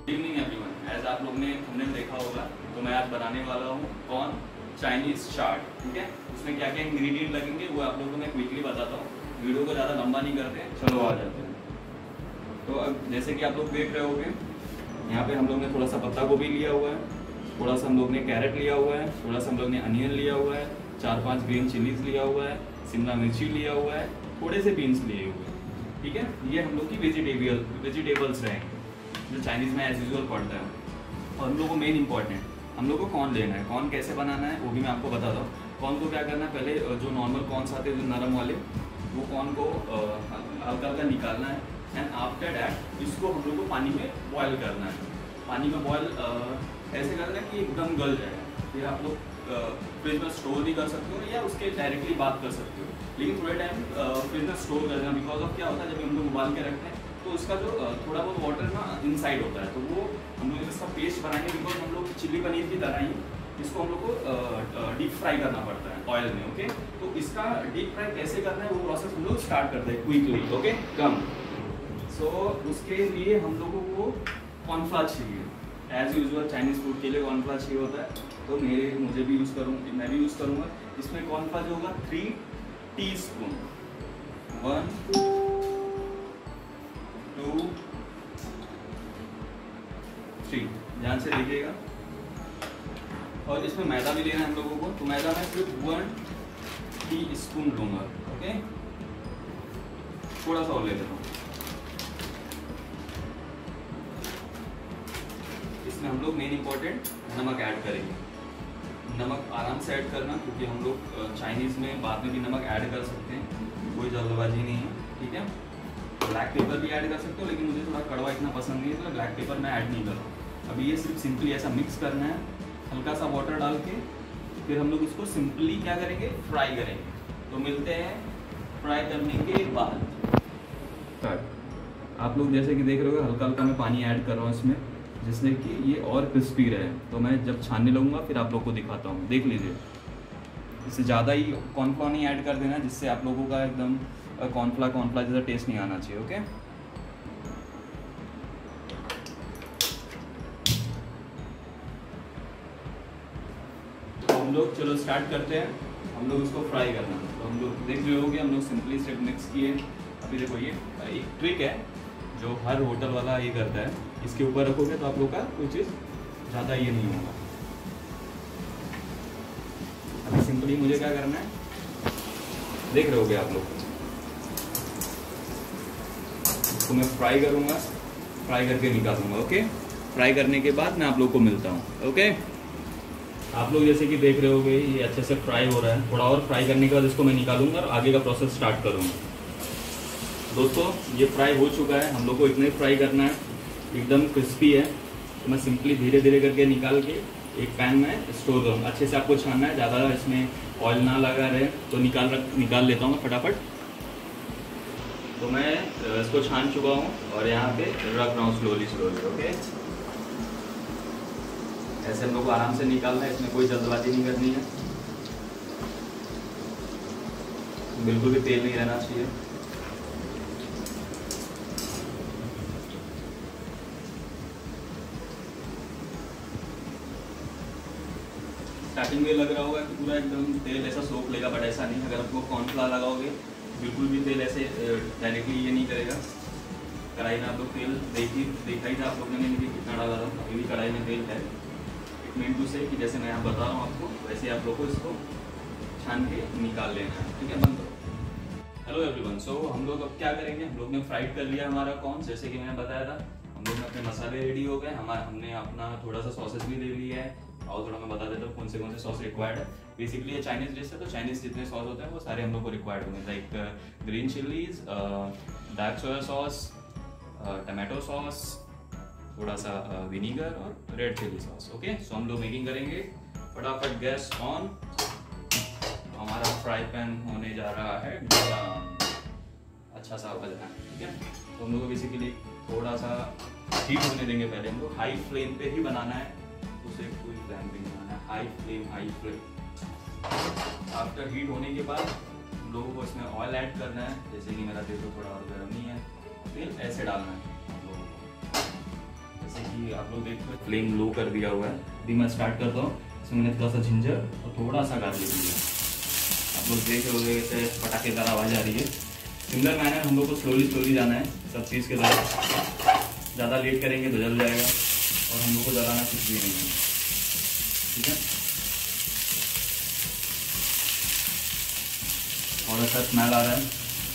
Good evening everyone. As आप लोग ने थंबनेल देखा होगा तो मैं आज बनाने वाला हूँ कॉर्न चाइनीज चाट। ठीक है, उसमें क्या क्या इंग्रेडिएंट लगेंगे वो आप लोगों को मैं क्विकली बताता हूँ। वीडियो को ज़्यादा लंबा नहीं करते, चलो आ जाते हैं। तो अब जैसे कि आप लोग देख रहे होंगे, यहाँ पे हम लोग ने थोड़ा सा पत्ता गोभी लिया हुआ है, थोड़ा सा हम लोग ने कैरेट लिया हुआ है, थोड़ा सा हम लोग ने अनियन लिया हुआ है, 4-5 ग्रीन चिलीज लिया हुआ है, शिमला मिर्ची लिया हुआ है, थोड़े से बीन्स लिए हुए हैं। ठीक है, ये हम लोग की वेजिटेबल्स रहेंगे जो चाइनीज़ में एज यूजुअल पड़ता है। और हम लोग को मेन इंपॉर्टेंट, हम लोग को कॉर्न लेना है। कॉर्न कैसे बनाना है वो भी मैं आपको बताता हूँ। कॉर्न को क्या करना है, पहले जो नॉर्मल कॉर्न्स आते हैं जो नरम वाले, वो कॉर्न को हल्का हल्का निकालना है। एंड आफ्टर डैट इसको हम लोग को पानी में बॉयल करना है। पानी में बॉयल ऐसे करना है कि एकदम गल जाए। फिर आप लोग फ्रिज में स्टोर भी कर सकते हो या उसके डायरेक्टली बात कर सकते हो, लेकिन थोड़े टाइम फ्रिज में स्टोर कर देना। बिकॉज ऑफ क्या होता है, जब हम लोग उबाल के रखते हैं तो उसका जो थोड़ा बहुत वाटर ना इनसाइड होता है, तो वो हम लोग इसका पेस्ट बनाएंगे। बिकॉज हम लोग चिली पनीर की तरह ही इसको हम लोग को डीप फ्राई करना पड़ता है ऑयल में। ओके, तो इसका डीप फ्राई कैसे करना है वो प्रोसेस हम लोग स्टार्ट करते हैं क्विकली। ओके कम। सो उसके लिए हम लोगों को कॉर्नफ्लावर चाहिए। एज यूजुअल चाइनीज़ फूड के लिए कॉर्नफ्लावर चाहिए होता है, तो मुझे भी मैं भी यूज़ करूँगा। इसमें कॉर्नफ्लावर जो होगा 3 टीस्पून, 1 2 3, ध्यान से देखिएगा। और इसमें मैदा भी लेना है हम लोगों को, तो मैदा मैं सिर्फ 1 टीस्पून लूँगा। ओके, थोड़ा सा और ले लेता हूँ। इसमें हम लोग मेन इंपॉर्टेंट नमक ऐड करेंगे। नमक आराम से ऐड करना, क्योंकि हम लोग चाइनीज़ में बाद में भी नमक ऐड कर सकते हैं, कोई जल्दबाजी नहीं है। ठीक है, ब्लैक पेपर भी ऐड कर सकते हो, लेकिन मुझे थोड़ा कड़वा इतना पसंद नहीं है, तो ब्लैक पेपर मैं ऐड नहीं कर रहा हूँ। अभी ये सिर्फ सिंपली ऐसा मिक्स करना है, हल्का सा वाटर डाल के। फिर हम लोग इसको सिंपली क्या करेंगे, फ्राई करेंगे। तो मिलते हैं फ्राई करने के बाद। आप लोग जैसे कि देख रहे हो, हल्का हल्का मैं पानी ऐड कर रहा हूँ इसमें, जिससे कि ये और क्रिस्पी रहे। तो मैं जब छानने लगूंगा फिर आप लोग को दिखाता हूँ, देख लीजिए। इससे ज़्यादा ही कॉर्नफ्लावर नहीं ऐड कर देना, जिससे आप लोगों का एकदम कॉर्नफ्लावर जैसा टेस्ट नहीं आना चाहिए। ओके, तो हम लोग चलो स्टार्ट करते हैं। हम लोग इसको फ्राई करना, तो हम लोग देख रहे होगे, हम लोग सिंपली सिर्फ मिक्स किए। अभी देखो, ये एक ट्रिक है जो हर होटल वाला ये करता है। इसके ऊपर रखोगे तो आप लोग का कोई चीज़ ज़्यादा ये नहीं होगा। अभी सिंपली मुझे क्या करना है, देख रहे होगे आप लोग, इसको मैं फ्राई करूँगा, फ्राई करके निकालूंगा। ओके, फ्राई करने के बाद मैं आप लोग को मिलता हूँ। ओके, आप लोग जैसे कि देख रहे होगे ये अच्छे से फ्राई हो रहा है। थोड़ा और फ्राई करने के बाद इसको मैं निकालूंगा और आगे का प्रोसेस स्टार्ट करूँगा। दोस्तों, ये फ्राई हो चुका है, हम लोग को इतना ही फ्राई करना है, एकदम क्रिस्पी है। तो मैं सिंपली धीरे धीरे करके निकाल के एक पैन में स्टोर करूँगा। अच्छे से आपको छानना है, ज़्यादा इसमें ऑयल ना लगा रहे, तो निकाल लेता हूँ फटाफट। तो मैं इसको छान चुका हूँ और यहाँ पे रख रहा हूँ स्लोली। ओके, ऐसे हम लोग को आराम से निकालना है, इसमें कोई जल्दबाजी नहीं करनी है, बिल्कुल भी तेल नहीं रहना चाहिए। स्टार्टिंग में लग रहा होगा कि पूरा एकदम तेल ऐसा सोख लेगा, बट ऐसा नहीं। अगर आपको कॉर्नफ्लावर लगाओगे बिल्कुल भी तेल ऐसे डायरेक्टली ये नहीं करेगा। कढ़ाई में आप लोग तेल देखा ही था आप लोगों ने, मुझे कितना डाला था। अभी भी कढ़ाई में तेल है। इट मीन टू से कि जैसे मैं यहाँ बता रहा हूँ आपको, वैसे आप लोग को इसको छान के निकाल लेना है। ठीक है, बंद करो। हेलो एवरीवन, सो हम लोग अब क्या करेंगे, हम लोग ने फ्राइड कर लिया हमारा कॉर्न, जैसे कि मैंने बताया था। हम लोग ने अपने मसाले रेडी हो गए, हमने अपना थोड़ा सा सॉसेस भी ले लिया है। और थोड़ा मैं बता देता हूँ कौन से सॉस रिक्वायर्ड है। बेसिकली ये चाइनीज़ डिश है, तो चाइनीज़ जितने सॉस होते हैं वो सारे हम लोग को रिक्वायर्ड होंगे। Like green chillies, dark soya sauce, tomato sauce, थोड़ा सा विनीगर और red chilli sauce. Okay, so हम लोग मेकिंग करेंगे। फटाफट गैस ऑन। हमारा फ्राई पैन होने जा रहा है गरम, अच्छा सा बज रहा है। ठीक है, तो हम लोग को बेसिकली थोड़ा सा हीट होने देंगे। पहले हम लोग हाई फ्लेम पे ही बनाना है, उसे कोई फ्लेम भी नहीं बनाना है। High flame. आफ्टर हीट होने के बाद हम लोगों को इसमें ऑयल ऐड करना है। जैसे कि मेरा तेल तो थोड़ा और गर्म नहीं है, तेल ऐसे डालना है हम लोगों को। जैसे कि आप लोग देख रहे हैं फ्लेम लो कर दिया हुआ है। अभी मैं स्टार्ट करता हूँ। इसमें मैंने थोड़ा सा जिंजर और थोड़ा सा गार्लिक लिया। आप लोग देख रहे हो जैसे पटाखेदार आवाज़ आ रही है। सिमिलर मैनर हम लोग को स्लोली जाना है सब चीज़ के साथ। ज़्यादा लेट करेंगे तो जल जाएगा और हम लोग को जलाना कुछ भी नहीं है, ठीक है। और अच्छा स्मेल आ रहा है।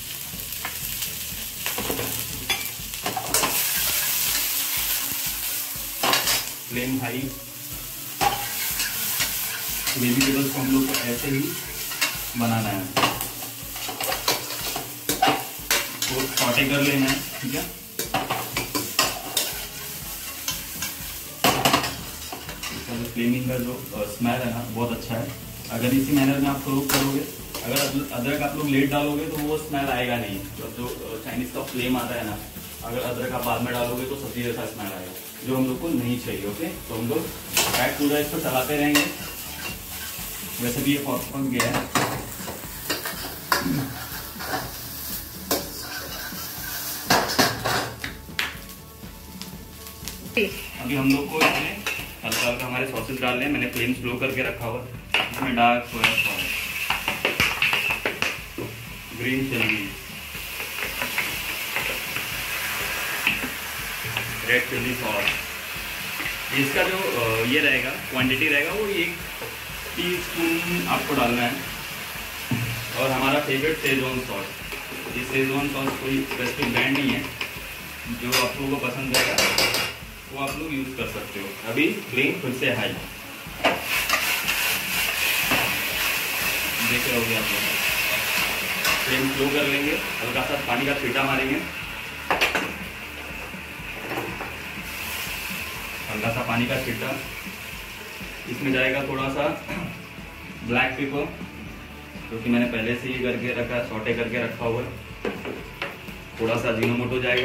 Flame high. वेजिटेबल्स को हम लोग को ऐसे ही बनाना है, तो सॉटे कर लेना है, ठीक है। इसका जो फ्लेमिंग का जो स्मेल है ना बहुत अच्छा है। अगर इसी मैनर में आप फ्रोक करोगे, अगर अदरक आप लोग लेट डालोगे तो वो स्मेल आएगा नहीं। जो चाइनीज का फ्लेम आता है ना, अगर अदरक आप बाद में डालोगे तो सब्जी जैसा स्मेल आएगा, जो हम लोग को नहीं चाहिए। ओके, तो हम लोग फैट पूरा इसको चलाते रहेंगे। वैसे भी ये पक गया है। अभी हम लोग को इसमें हल्का हल्का हमारे सॉसेस डालने हैं। मैंने फ्लेम स्लो करके रखा हुआ। इसमें dark soya sauce, green chilli, red chilli sauce. इसका जो ये रहेगा क्वांटिटी रहेगा वो 1 टीस्पून आपको डालना है। और हमारा फेवरेट शेजवान सॉस। ये शेजवान सॉस कोई स्पेसिफिक ब्रांड नहीं है, जो आप लोगों को पसंद है वो आप लोग यूज़ कर सकते हो। अभी फ्लेम फिर से हाई, देख रहे होगे आप लोग। फ्लेम स्लो कर लेंगे, हल्का सा पानी का छींटा मारेंगे, हल्का सा पानी का छींटा। इसमें जाएगा थोड़ा सा ब्लैक पेपर, क्योंकि मैंने पहले से ही करके रखा, सॉटे करके रखा हुआ है। थोड़ा सा अजीनोमोटो जाएगा,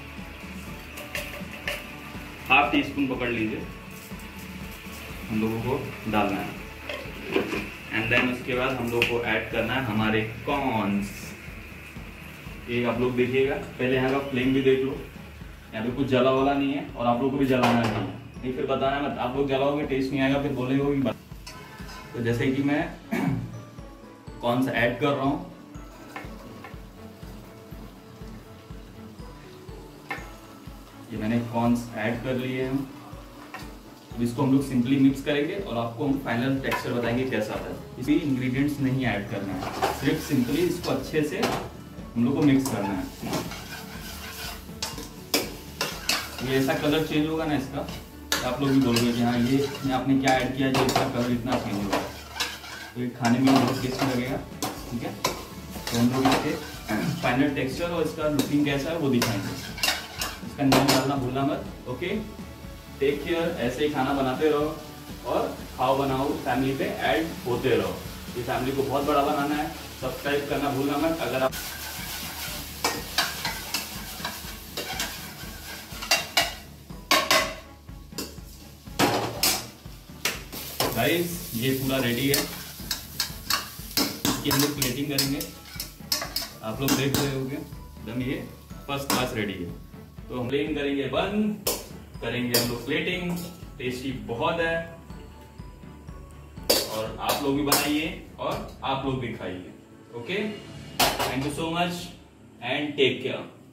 1/2 टीस्पून पकड़ लीजिए, हम लोगों को डालना है। एंड देन उसके बाद हम लोग को ऐड करना है हमारे कॉर्न्स। ये आप लोग देखिएगा, पहले यहाँ का फ्लेम भी देख लो। यहाँ पे कुछ जला वाला नहीं है और आप लोग को भी जलाना नहीं है, नहीं फिर बताना मत। आप लोग जलाओगे टेस्ट नहीं आएगा, फिर बोलेगा। तो जैसे कि मैं कॉर्न्स ऐड कर रहा हूँ, ये मैंने कॉर्न्स ऐड कर लिए हैं। अब इसको हम लोग सिंपली मिक्स करेंगे और आपको हम फाइनल टेक्सचर बताएंगे कैसा आता है। इसमें इंग्रेडिएंट्स नहीं ऐड करना है, सिर्फ सिंपली इसको अच्छे से हम लोग को मिक्स करना है। ये ऐसा कलर चेंज होगा ना इसका, तो आप लोग भी बोलोगे कि हाँ ये आपने क्या ऐड किया जो इसका कलर इतना चेंज होगा। तो ये खाने में बहुत टेस्टी लगेगा, ठीक है। तो हम लोग इसके फाइनल टेक्सचर और इसका लुकिंग कैसा है वो दिखाएंगे। इसका नाम डालना भूलना मत। Okay, take care. ऐसे ही खाना बनाते रहो और खाओ बनाओ फैमिली पे ऐड होते रहो। ये फैमिली को बहुत बड़ा बनाना है। सब्सक्राइब करना भूलना मत। अगर आप गाइस, ये पूरा रेडी है। इसकी हम लोग प्लेटिंग करेंगे। आप लोग देख रहे होंगे एकदम ये फर्स्ट क्लास रेडी है। तो हम प्लेन करेंगे, बंद करेंगे हम लोग प्लेटिंग। टेस्टी बहुत है और आप लोग भी बनाइए और आप लोग भी खाइए। Okay, thank you so much and take care.